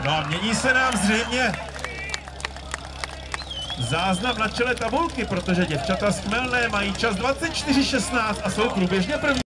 No a mění se nám zřejmě záznam na čele tabulky, protože děvčata z Chmelné mají čas 24:16 a jsou průběžně první.